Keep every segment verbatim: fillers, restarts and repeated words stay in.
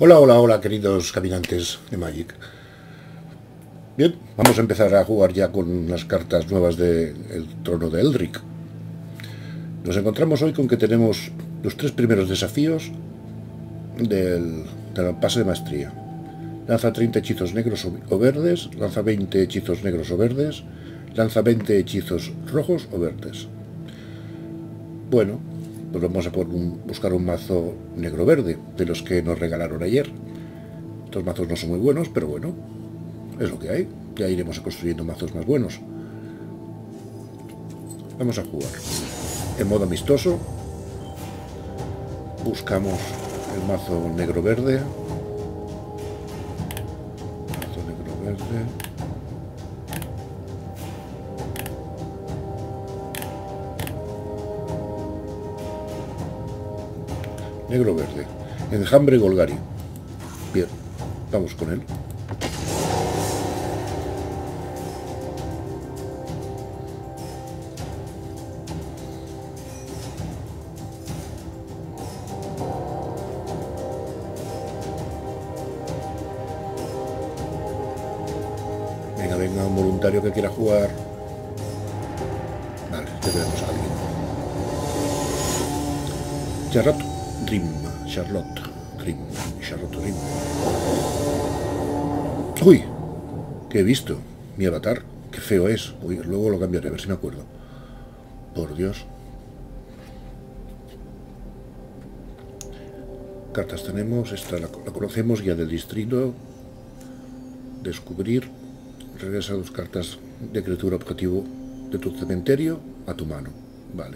Hola, hola, hola, queridos caminantes de Magic. Bien, vamos a empezar a jugar ya con las cartas nuevas del trono de Eldrick. Nos encontramos hoy con que tenemos los tres primeros desafíos del, del pase de maestría. Lanza treinta hechizos negros o verdes, lanza veinte hechizos negros o verdes, lanza veinte hechizos rojos o verdes. Bueno, pues vamos a por un, buscar un mazo negro-verde, de los que nos regalaron ayer. Estos mazos no son muy buenos, pero bueno, es lo que hay. Ya iremos construyendo mazos más buenos. Vamos a jugar en modo amistoso. Buscamos el mazo negro-verde. Mazo negro-verde. Negro-verde. Enjambre Golgari. Bien, vamos con él. Venga, venga, un voluntario que quiera jugar. Vale, ya tenemos a alguien. Charlotte Rim. Charlotte Rim. Charlotte Rim. Uy, que he visto. Mi avatar. Qué feo es. Uy, luego lo cambiaré, a ver si me acuerdo. Por Dios. Cartas tenemos. Esta la, la conocemos. Guía del distrito. Descubrir. Regresa dos cartas de criatura objetivo de tu cementerio a tu mano. Vale.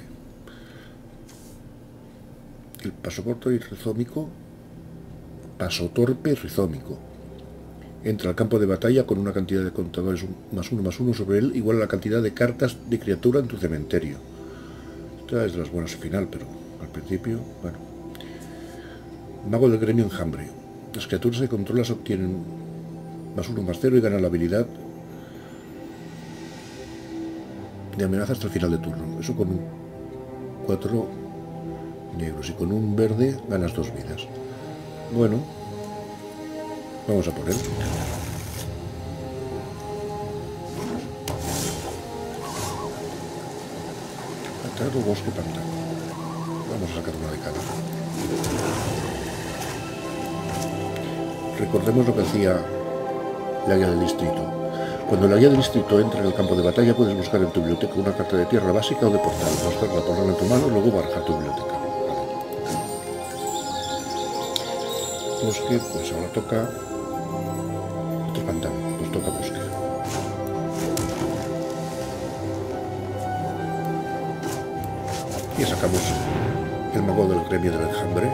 El pasoporte y rizómico. Paso torpe rizómico. Entra al campo de batalla con una cantidad de contadores más uno más uno sobre él igual a la cantidad de cartas de criatura en tu cementerio. Esta es de las buenas al final, pero al principio, bueno. Mago del gremio enjambre. Las criaturas que controlas obtienen más uno más cero y ganan la habilidad de amenaza hasta el final de turno. Eso con un cuatro negros y con un verde ganas dos vidas. Bueno, vamos a por él. Pantano, bosque, pantano. Vamos a sacar una de cada. Recordemos lo que hacía la guía del distrito. Cuando la guía del distrito entra en el campo de batalla, puedes buscar en tu biblioteca una carta de tierra básica o de portal. Mostrarla, ponerla en tu mano y luego barajar tu biblioteca. Bosque, pues ahora toca otro pantano, pues toca bosque. Y sacamos el mago del gremio del enjambre.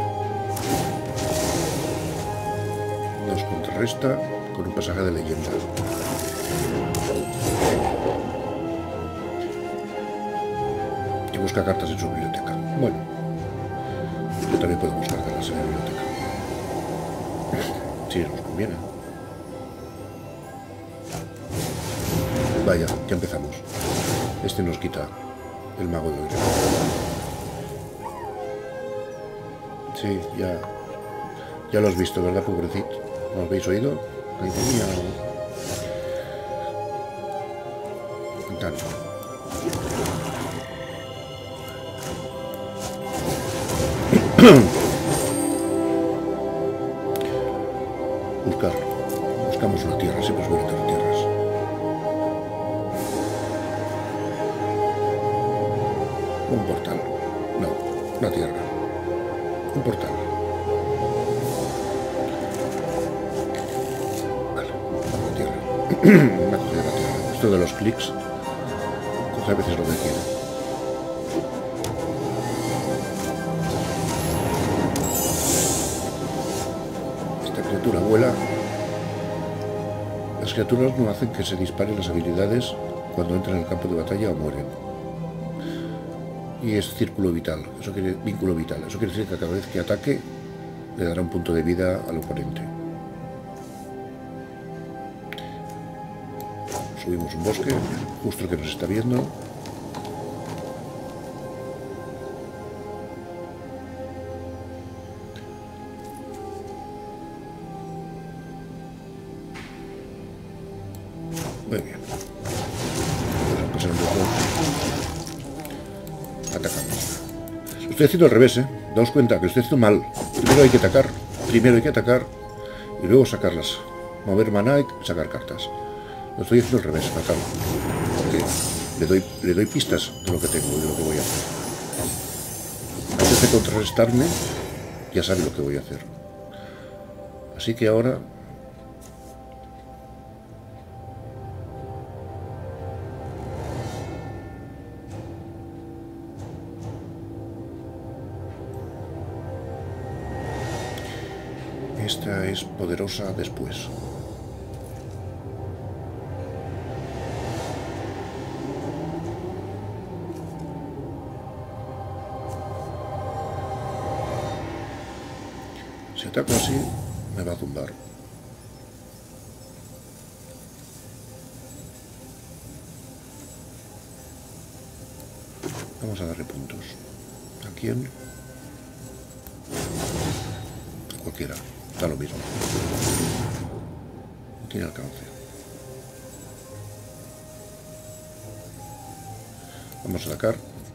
Nos contrarresta con un pasaje de leyenda. Y busca cartas en su biblioteca. Bueno, yo también puedo buscar cartas en mi biblioteca. Si nos conviene. Vaya, ya empezamos. Este nos quita el mago de gremio. Sí, ya, ya lo has visto, ¿verdad, pobrecito? ¿No habéis oído? Ahí tenía... Pantano. Buscar. Buscamos una tierra, siempre es bueno tener tierras. Un portal. No, una tierra. Un portal. Vale, una tierra. Una cogida de la tierra. Esto de los clics, coge a veces lo que quiere. Esta criatura vuela. Las criaturas no hacen que se disparen las habilidades cuando entran en el campo de batalla o mueren. Y es círculo vital, eso quiere vínculo vital. Eso quiere decir que cada vez que ataque le dará un punto de vida al oponente. Subimos un bosque, justo el que nos está viendo. Muy bien. Pues aunque sean los dos, atacamos. Lo estoy haciendo al revés, ¿eh? Daos cuenta que lo estoy haciendo mal. Primero hay que atacar, primero hay que atacar y luego sacarlas. Mover maná y sacar cartas. Lo estoy haciendo al revés, fatal. Porque le doy, le doy pistas de lo que tengo y de lo que voy a hacer. Antes de contrarrestarme, ya sabe lo que voy a hacer. Así que ahora... Esta es poderosa después. Si ataco así, me va a zumbar. Vamos a darle puntos. ¿A quién? A cualquiera. Da lo mismo. No tiene alcance. Vamos a atacar.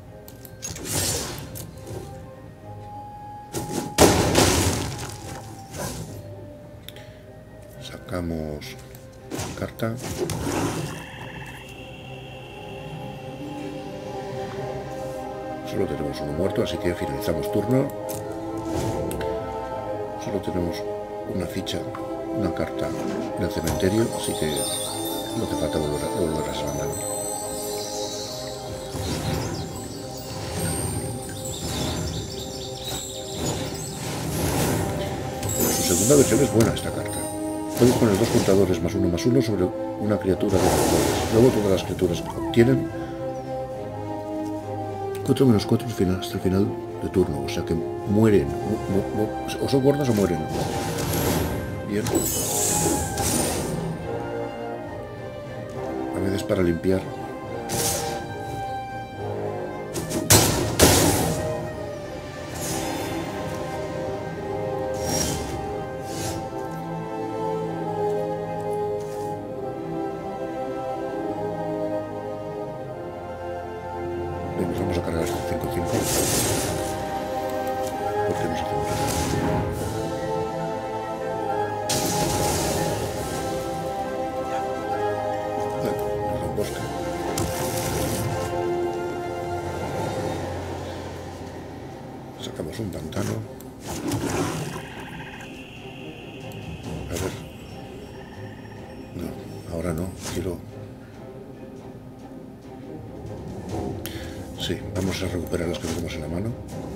Sacamos carta. Solo tenemos uno muerto, así que finalizamos turno. Solo tenemos una ficha, una carta en el cementerio, así que no hace falta volver a, volver a Salandar. Su segunda versión es buena esta carta. Puedes poner dos contadores más uno más uno sobre una criatura de contadores. Luego todas las criaturas obtienen cuatro menos cuatro hasta el final de turno, o sea que mueren, mu mu o son gordas o mueren. Bien. A veces para limpiar. Venga, vamos a cargar este cinco cinco. Porque nos hacemos bosque. Sacamos un pantano. A ver. No, ahora no. Quiero... Sí, vamos a recuperar las que tenemos en la mano.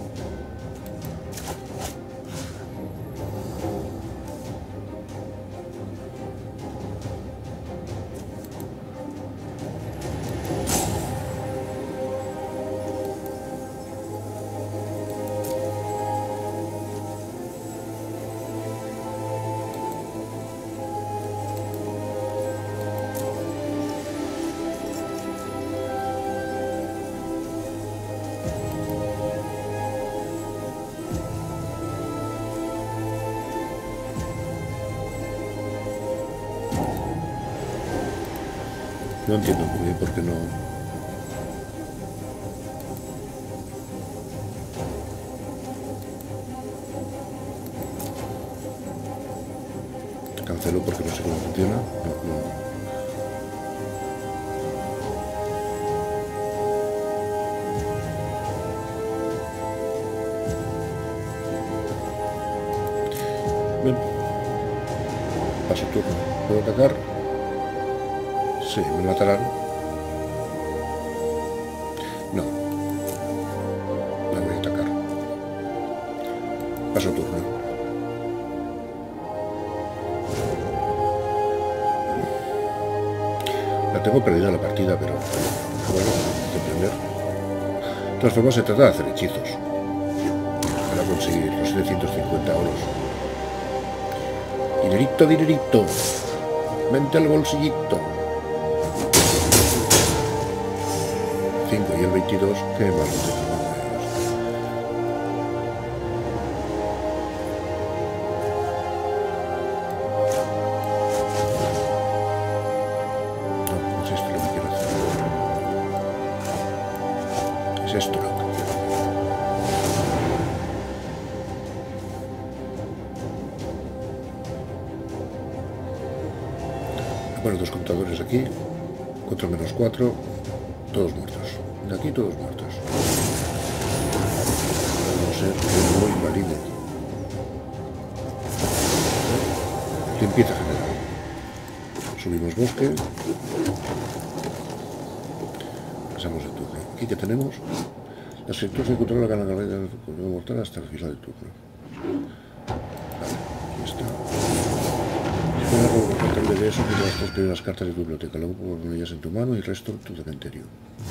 No entiendo muy bien por qué no... Cancelo porque no sé cómo funciona. No, no. Bien. Paso turno. ¿Puedo atacar? Sí, me matarán. No. Me voy a atacar. Paso turno. La tengo perdida la partida, pero bueno, hay que aprender. De todas formas, se trata de hacer hechizos para conseguir los setecientos cincuenta oros. Dinerito, dinerito. Vente al bolsillito. cinco y el veintidós, qué malo tengo. Es esto lo que quiero. Bueno, dos contadores aquí. cuatro menos cuatro. Todos muertos. De aquí todos muertos. No sé, que no invalide. Limpieza general. Subimos bosque. Pasamos el turno. Aquí que tenemos. Las criaturas que controlan ganan la carrera de mortal hasta el final del turno. Vale, aquí está. Si puedes robar de eso, tienes las tres primeras cartas de tu biblioteca. Luego pon ellas en tu mano y el resto en tu cementerio.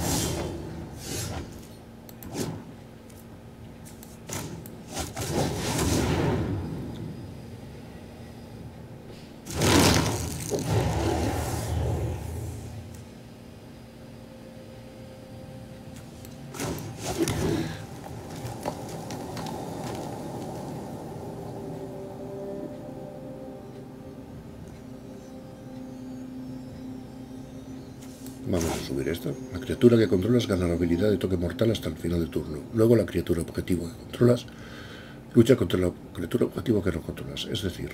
Vamos a subir esto. La criatura que controlas gana la habilidad de toque mortal hasta el final del turno. Luego la criatura objetivo que controlas lucha contra la criatura objetivo que no controlas. Es decir,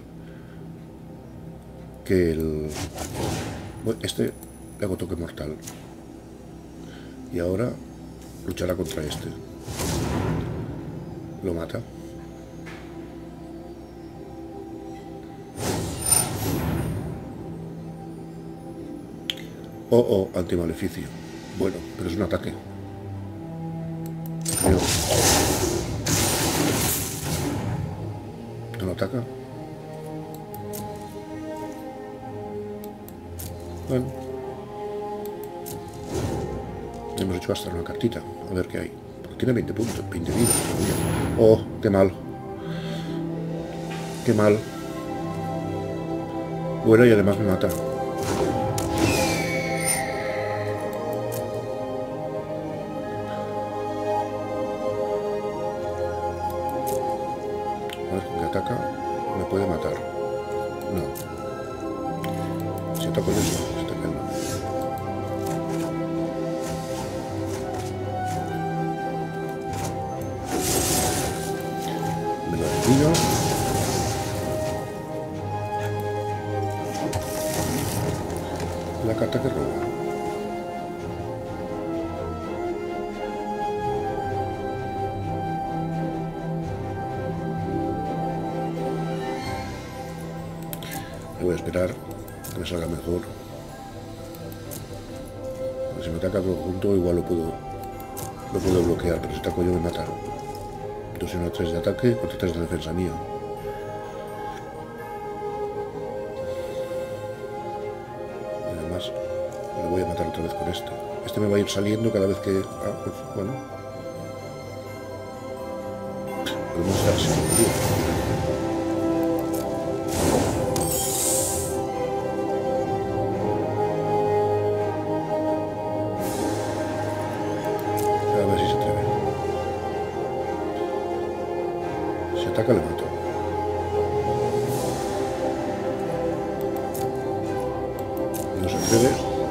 que el... este le hago toque mortal. Y ahora luchará contra este. Lo mata. Oh, oh, antimaleficio. Bueno, pero es un ataque. Creo. ¿No lo ataca? Bueno. Hemos hecho hasta una cartita. A ver qué hay. Porque tiene veinte puntos, veinte vidas. Oh, qué mal. Qué mal. Bueno, y además me mata. Me puede matar. No. Si ataco eso, está calma. Me lo defino. La carta que roba. Voy a esperar que me salga mejor. Porque si me ataca todo junto, igual lo puedo lo puedo bloquear, pero si ataco yo me mata. dos y uno tres de ataque contra tres de defensa mío. Y además le voy a matar otra vez con este. Este me va a ir saliendo cada vez que... Ah, pues bueno. Podemos estar sin tío. Ataca, le mato. No se atreve.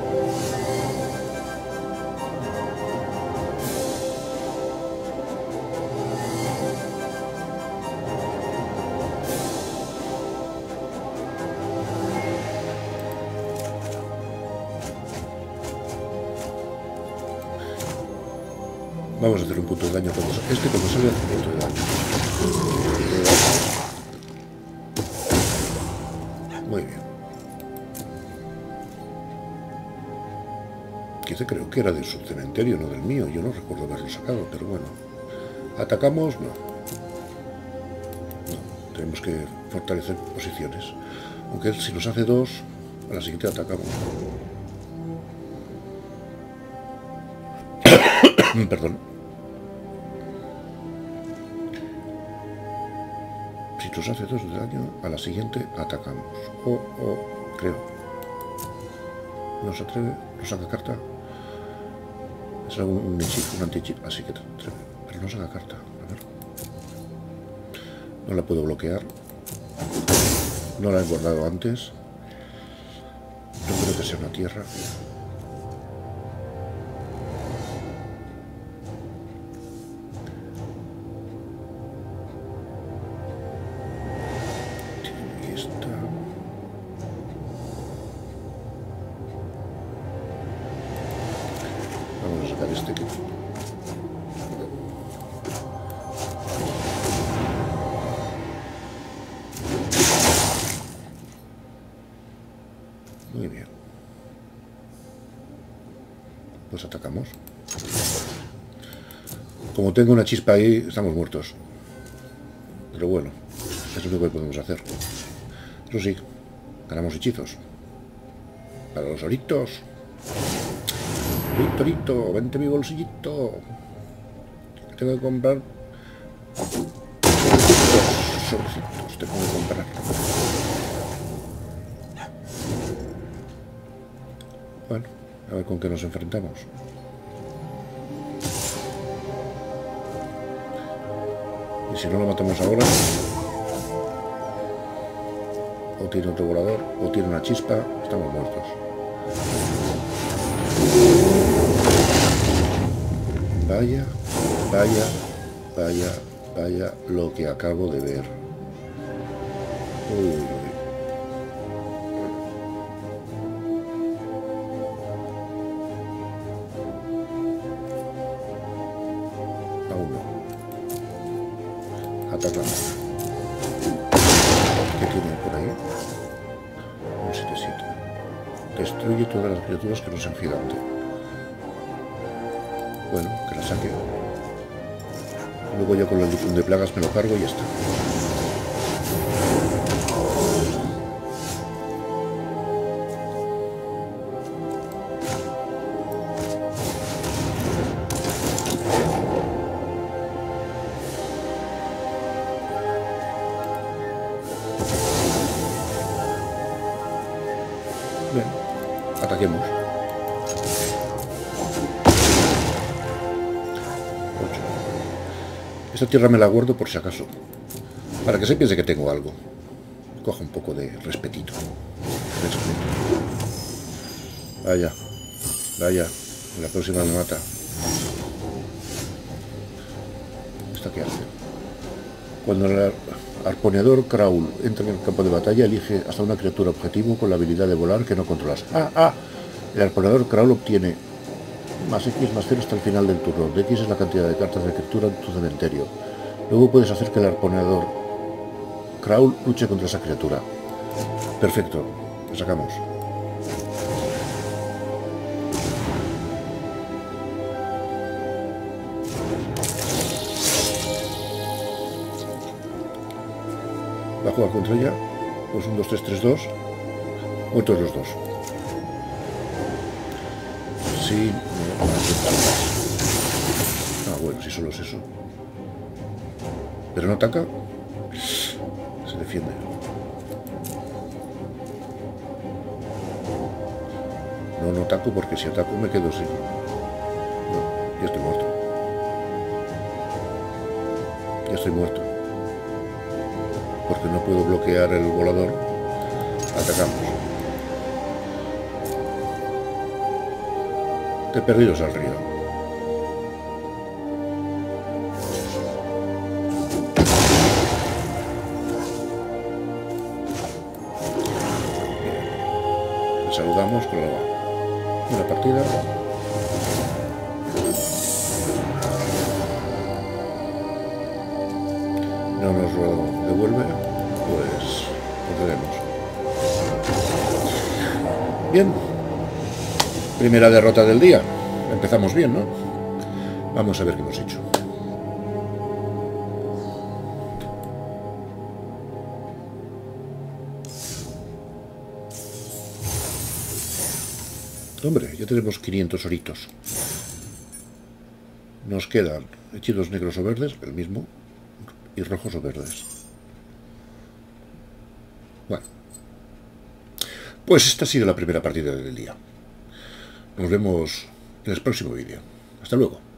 Vamos a hacer un punto de daño cuando este cuando sale hace un punto de daño. Muy bien. Quizá creo que era de su cementerio, no del mío. Yo no recuerdo haberlo sacado, pero bueno. ¿Atacamos? No. No. Tenemos que fortalecer posiciones. Aunque si nos hace dos, a la siguiente atacamos. Perdón. Si nos hace dos de daño, a la siguiente atacamos. O, o, creo. No se atreve, no saca carta. Es un, un hechizo, un anti-hechizo, así que atreve. Pero no saca carta. A ver. No la puedo bloquear. No la he guardado antes. No creo que sea una tierra. este que... Muy bien. Pues atacamos. Como tengo una chispa ahí, estamos muertos. Pero bueno, es lo único que podemos hacer. Eso sí, ganamos hechizos. Para los oritos. Victorito, vente mi bolsillito. Tengo que comprar... sobrecitos, tengo que comprar. Bueno, a ver con qué nos enfrentamos. Y si no lo matamos ahora, o tiene otro volador, o tiene una chispa, estamos muertos. Vaya, vaya, vaya, vaya lo que acabo de ver. Uy, uy. Aún no. Atacamos. ¿Qué tiene por ahí? Un siete siete. Destruye todas las criaturas que no sean gigantes. Bueno, que la saque. Luego yo con el difun de plagas me lo cargo y ya está. Bien, ataquemos. ocho. Esta tierra me la guardo por si acaso. Para que se piense que tengo algo. Coja un poco de respetito. Respeto. Vaya. Vaya. La próxima me mata. ¿Esta qué hace? Cuando el arponeador Kraul entra en el campo de batalla, elige hasta una criatura objetivo con la habilidad de volar que no controlas. Ah, ah. El arponeador Kraul obtiene más X más cero hasta el final del turno. De X es la cantidad de cartas de criatura en tu cementerio. Luego puedes hacer que el arponeador Kraul luche contra esa criatura. Perfecto. Lo sacamos. Va a jugar contra ella. Pues un dos tres tres dos. Muertos los dos. Sí. Ah, bueno, si solo es eso. Pero no ataca. Se defiende. No, no ataco porque si ataco me quedo sin... No, ya estoy muerto. Ya estoy muerto. Porque no puedo bloquear el volador. Atacamos. Te he perdido al río. Bien. Le saludamos con la una partida. No nos lo devuelve, pues procedemos. Bien. Primera derrota del día. Empezamos bien, ¿no? Vamos a ver qué hemos hecho. Hombre, ya tenemos quinientos oritos. Nos quedan hechizos negros o verdes, el mismo, y rojos o verdes. Bueno. Pues esta ha sido la primera partida del día. Nos vemos en el próximo vídeo. Hasta luego.